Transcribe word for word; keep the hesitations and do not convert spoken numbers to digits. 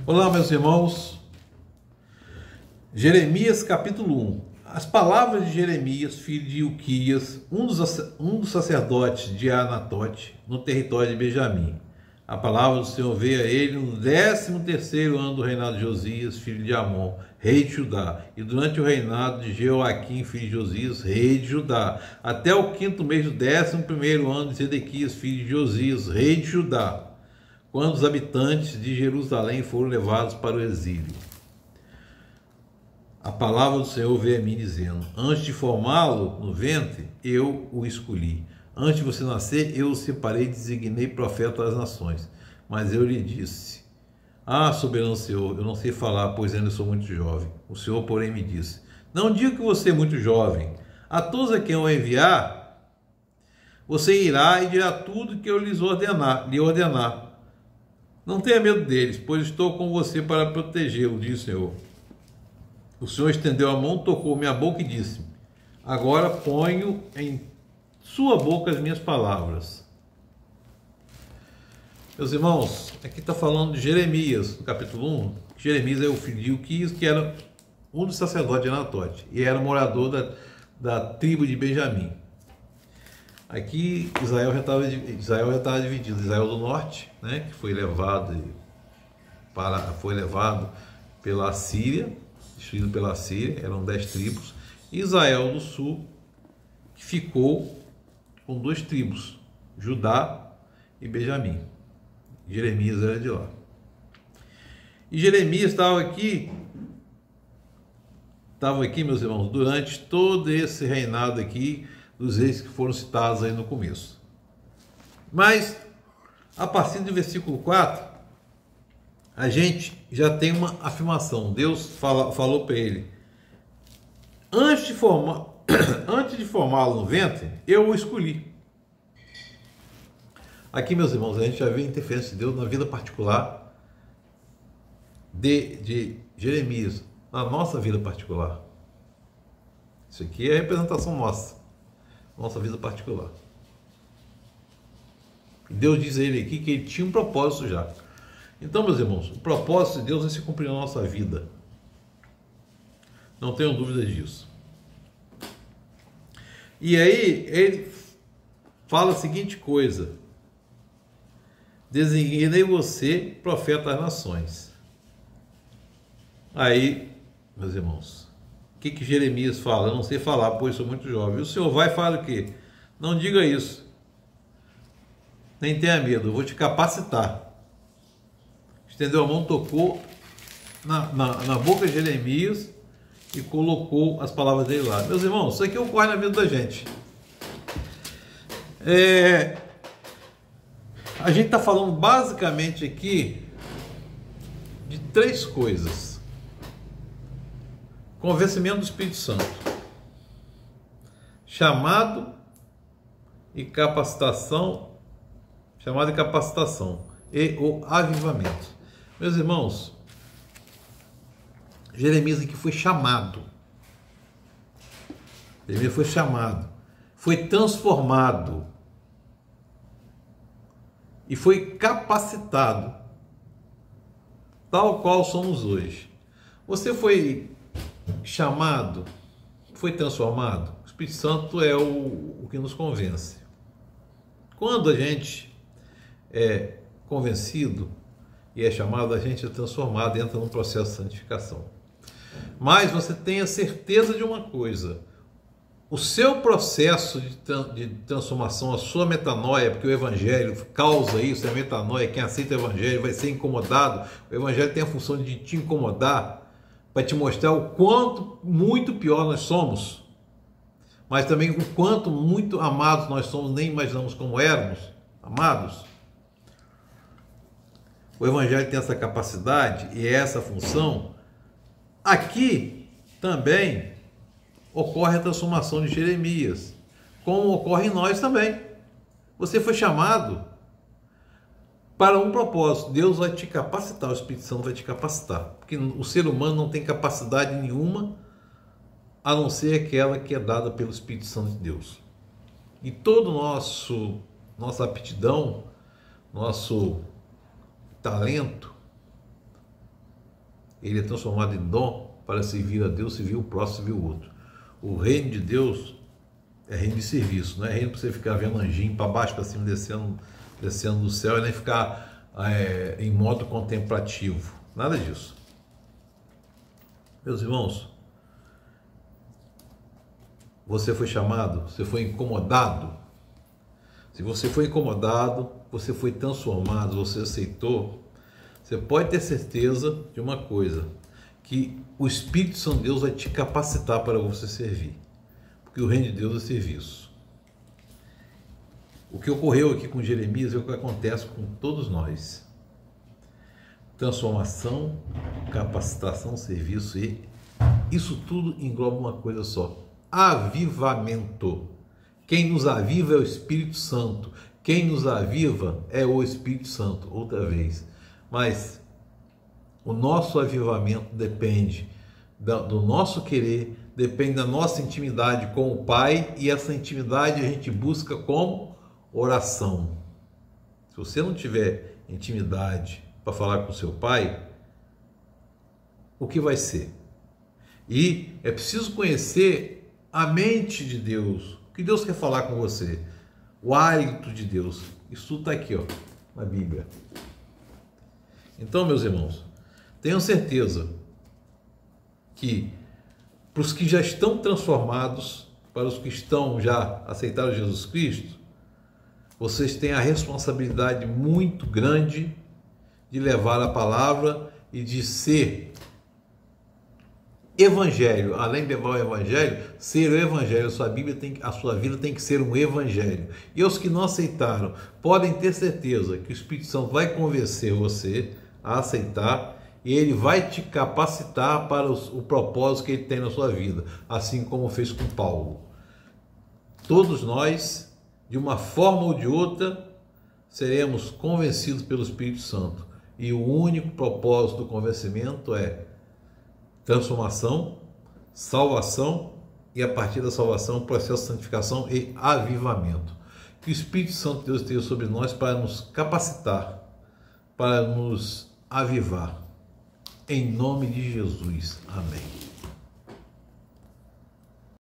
Olá, meus irmãos. Jeremias capítulo um. As palavras de Jeremias, filho de Ilquias, um dos, um dos sacerdotes de Anatote, no território de Benjamim. A palavra do Senhor veio a ele no décimo terceiro ano do reinado de Josias, filho de Amon, rei de Judá, e durante o reinado de Jeoaquim, filho de Josias, rei de Judá, até o quinto mês do décimo primeiro ano de Zedequias, filho de Josias, rei de Judá, quando os habitantes de Jerusalém foram levados para o exílio. A palavra do Senhor veio a mim dizendo: antes de formá-lo no ventre, eu o escolhi. Antes de você nascer, eu o separei e designei profeta às nações. Mas eu lhe disse: ah, soberano Senhor, eu não sei falar, pois ainda sou muito jovem. O Senhor, porém, me disse: não diga que você é muito jovem. A todos a quem eu enviar, você irá e dirá tudo que eu lhes ordenar, lhe ordenar. Não tenha medo deles, pois estou com você para protegê-lo, disse o Senhor. O Senhor estendeu a mão, tocou minha boca e disse: agora ponho em sua boca as minhas palavras. Meus irmãos, aqui está falando de Jeremias, no capítulo um. Jeremias é o filho de Ilquias, que era um dos sacerdotes de Anatote, e era morador da, da tribo de Benjamim. Aqui Israel já estava Israel já estava dividido. Israel do norte, né, que foi levado para foi levado pela Síria, destruído pela Síria, eram dez tribos. E Israel do sul, que ficou com duas tribos, Judá e Benjamim. Jeremias era de lá. E Jeremias estava aqui, estava aqui, meus irmãos, durante todo esse reinado aqui dos reis que foram citados aí no começo. Mas, a partir do versículo quatro, a gente já tem uma afirmação. Deus fala, falou para ele: antes de formar, antes de formá-lo no ventre, eu o escolhi. Aqui, meus irmãos, a gente já vê a interferência de Deus na vida particular de, de Jeremias, na nossa vida particular. Isso aqui é a representação nossa, nossa vida particular. E Deus diz a ele aqui que ele tinha um propósito já. Então, meus irmãos, o propósito de Deus é se cumprir na nossa vida. Não tenham dúvidas disso. E aí, ele fala a seguinte coisa: designei você profeta às nações. Aí, meus irmãos, o que que Jeremias fala? Eu não sei falar, pois sou muito jovem. E o Senhor vai e fala o quê? Não diga isso. Nem tenha medo, eu vou te capacitar. Estendeu a mão, tocou na, na, na boca de Jeremias e colocou as palavras dele lá. Meus irmãos, isso aqui ocorre na vida da gente. É, a gente está falando basicamente aqui de três coisas: convencimento do Espírito Santo, chamado e capacitação, chamado e capacitação e o avivamento. Meus irmãos, Jeremias aqui foi chamado. Jeremias foi chamado, foi transformado e foi capacitado, tal qual somos hoje. Você foi chamado, foi transformado. O Espírito Santo é o, o que nos convence. Quando a gente é convencido e é chamado, a gente é transformado, entra num processo de santificação. Mas você tenha certeza de uma coisa: o seu processo de, de transformação, a sua metanoia, porque o Evangelho causa isso, é a metanoia. Quem aceita o Evangelho vai ser incomodado. O Evangelho tem a função de te incomodar, para te mostrar o quanto muito pior nós somos, mas também o quanto muito amados nós somos, nem imaginamos como éramos amados. O Evangelho tem essa capacidade e essa função. Aqui também ocorre a transformação de Jeremias, como ocorre em nós também. Você foi chamado para um propósito. Deus vai te capacitar, o Espírito Santo vai te capacitar, porque o ser humano não tem capacidade nenhuma a não ser aquela que é dada pelo Espírito Santo de Deus. E todo nosso nossa aptidão, nosso talento, ele é transformado em dom para servir a Deus, servir o próximo, servir o outro. O reino de Deus é reino de serviço, não é reino para você ficar vendo anjinho para baixo, para cima, descendo, descendo do céu, e nem ficar é, em modo contemplativo. Nada disso. Meus irmãos, você foi chamado, você foi incomodado. Se você foi incomodado, você foi transformado, você aceitou, você pode ter certeza de uma coisa, que o Espírito Santo de Deus vai te capacitar para você servir, porque o reino de Deus é serviço. O que ocorreu aqui com Jeremias é o que acontece com todos nós. Transformação, capacitação, serviço, e isso tudo engloba uma coisa só: avivamento. Quem nos aviva é o Espírito Santo. Quem nos aviva é o Espírito Santo, outra vez. Mas o nosso avivamento depende do nosso querer, depende da nossa intimidade com o Pai, e essa intimidade a gente busca com oração. Se você não tiver intimidade para falar com seu Pai, o que vai ser? E é preciso conhecer a mente de Deus, o que Deus quer falar com você, o hálito de Deus. Isso tudo está aqui, ó, na Bíblia. Então, meus irmãos, tenham certeza que para os que já estão transformados, para os que estão já aceitaram Jesus Cristo, vocês têm a responsabilidade muito grande de levar a palavra e de ser evangelho. Além de levar o evangelho, ser o evangelho. A sua Bíblia tem, a sua vida tem que ser um evangelho. E os que não aceitaram, podem ter certeza que o Espírito Santo vai convencer você a aceitar, e ele vai te capacitar para o, o propósito que ele tem na sua vida, assim como fez com Paulo. Todos nós, de uma forma ou de outra, seremos convencidos pelo Espírito Santo, e o único propósito do convencimento é transformação, salvação, e a partir da salvação, processo de santificação e avivamento. Que o Espírito Santo de Deus esteja sobre nós para nos capacitar, para nos avivar. Em nome de Jesus. Amém.